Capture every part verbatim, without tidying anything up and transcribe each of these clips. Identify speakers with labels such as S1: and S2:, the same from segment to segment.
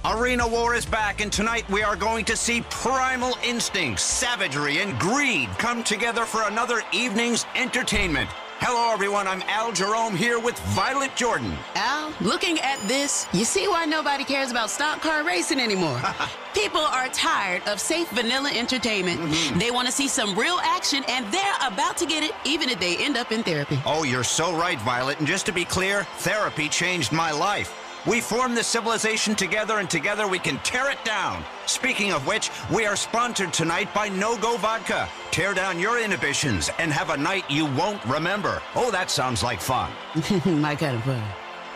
S1: Arena War is back, and tonight we are going to see primal instincts, savagery, and greed come together for another evening's entertainment. Hello, everyone. I'm Al Jerome here with Violet Jordan.
S2: Al, looking at this, you see why nobody cares about stock car racing anymore. People are tired of safe vanilla entertainment. Mm-hmm. They want to see some real action, and they're about to get it, even if they end up in therapy.
S1: Oh, you're so right, Violet. And just to be clear, therapy changed my life. We formed this civilization together, and together we can tear it down. Speaking of which, we are sponsored tonight by No-Go Vodka. Tear down your inhibitions and have a night you won't remember. Oh, that sounds like fun.
S2: My kind of fun.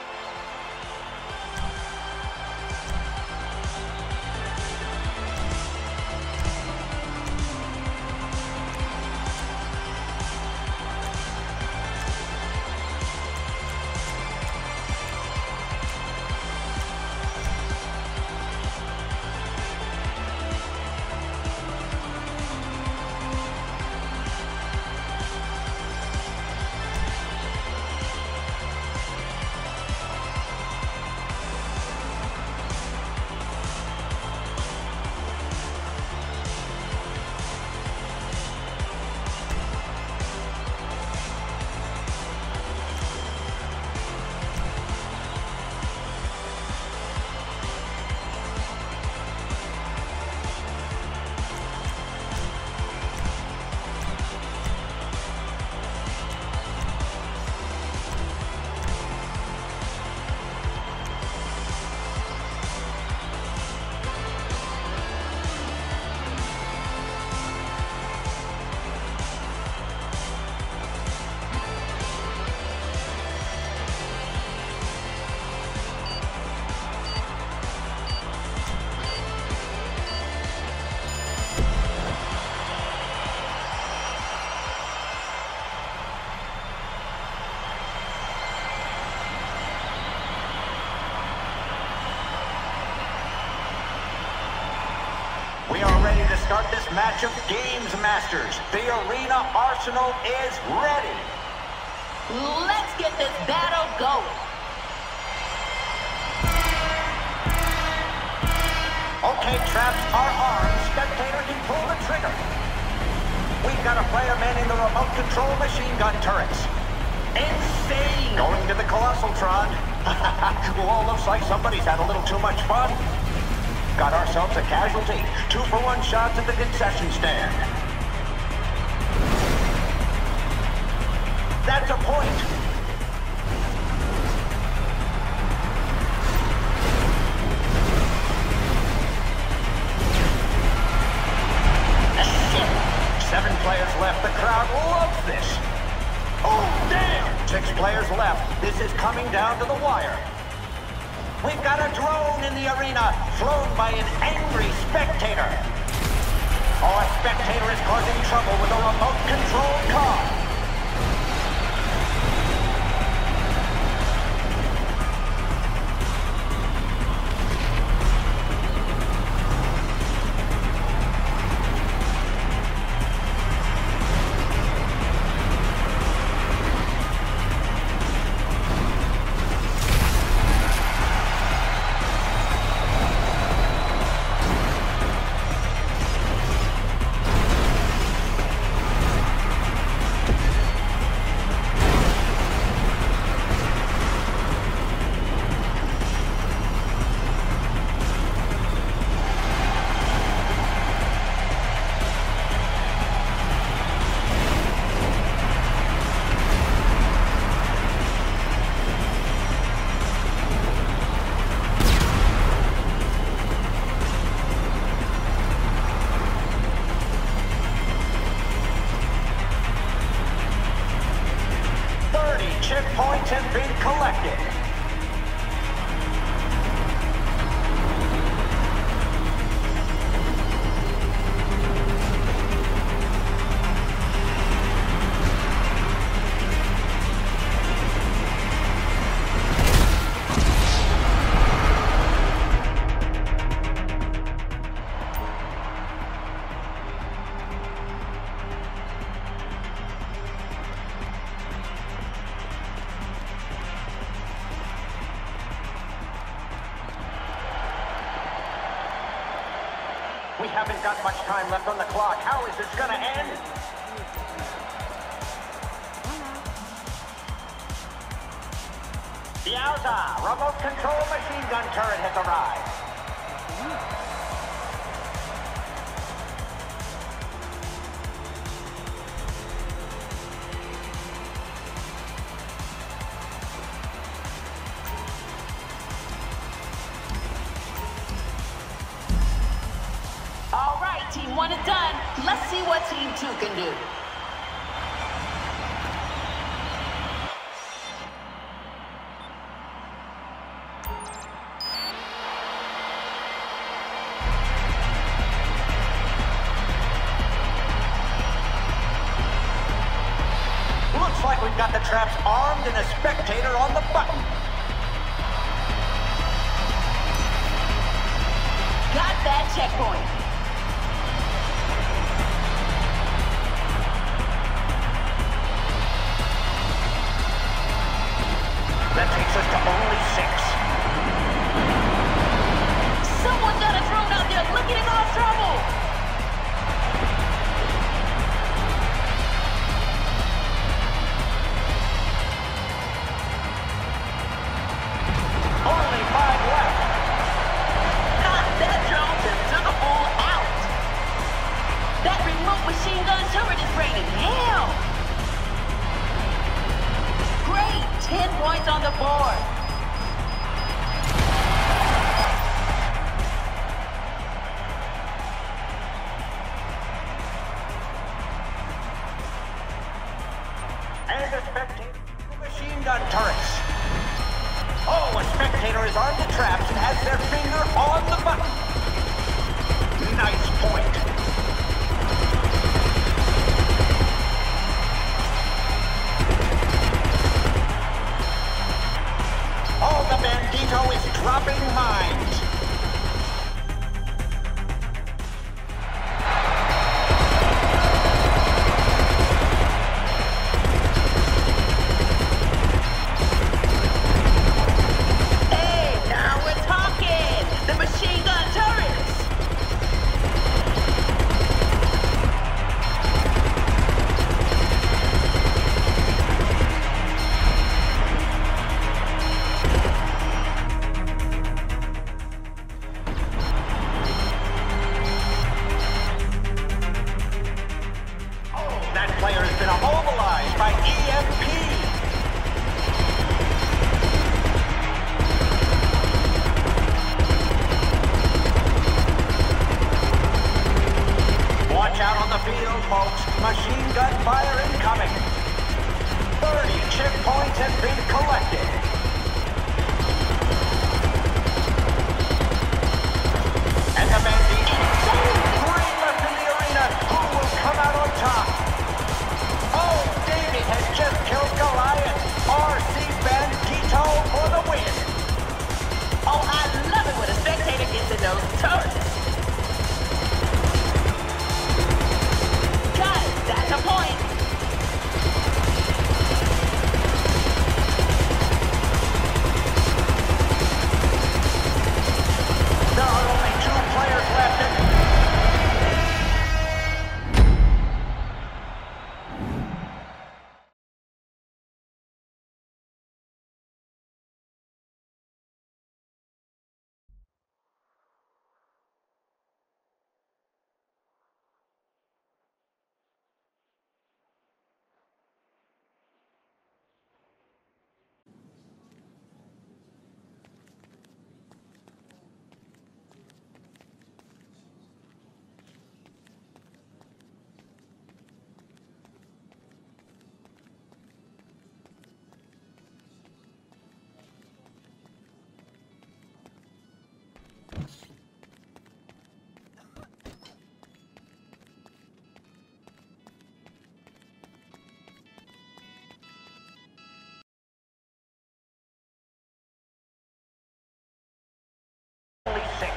S3: We are ready to start this match of Games Masters. The Arena Arsenal is ready.
S4: Let's get this battle going.
S3: Okay, traps are armed. Spectator can pull the trigger. We've got a player manning the remote control machine gun turrets. Insane! Going to the Colossal Tron. Well, looks like somebody's had a little too much fun. Got ourselves a casualty. Two for one shots at the concession stand. That's a point. Seven players left. The crowd loves this. Oh, damn! Six players left. This is coming down to the wire. We've got a drone in the arena, flown by an angry spectator. Oh, a spectator is causing trouble with a remote-controlled car. We haven't got much time left on the clock. How is this gonna end? Yowza! Remote control machine gun turret has arrived.
S4: All right, team one is done. Let's see what team two can do.
S3: Looks like we've got the traps armed and a spectator on the button.
S4: Got that checkpoint.
S3: That takes us to only six.
S4: Someone got a drone out there looking at our trouble.
S3: Only five left.
S4: Ah, that drone just took a fool out. That remote machine gun turret is raining hell. Great, ten points on the board.
S3: And a spectator machine gun turrets. Oh, a spectator is armed to traps and has their finger on the button. Nice point. Oh, the Bandito is dropping mines.
S4: Hey, now we're talking. The machine gun turrets.
S3: Oh, that player has been immobilized by E M P. Watch out on the field, folks. Machine gun fire incoming. thirty chip points have been collected. And the Bandito. Three left in the arena. Who will come out on top? Oh, David has just killed Goliath. R C Bandito for the win.
S4: Oh, I love it when a spectator gets in those turrets. Got it. That's a point.
S3: There are only two players left in only six.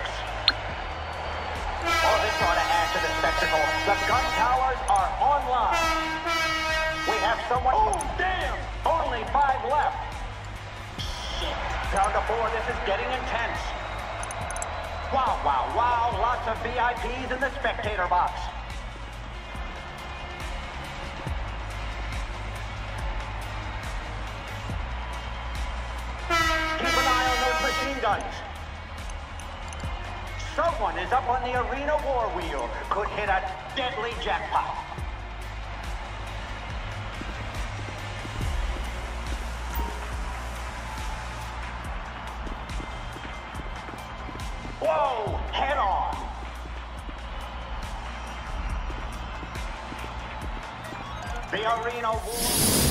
S3: Oh, this ought to add to the spectacle. The gun towers are online. We have someone. Oh, damn! Only five left. Shit. Down to four. This is getting intense. Wow, wow, wow. Lots of V I Ps in the spectator box. Keep an eye on those machine guns. Someone is up on the arena war wheel. Could hit a deadly jackpot. Whoa, head on. The arena war.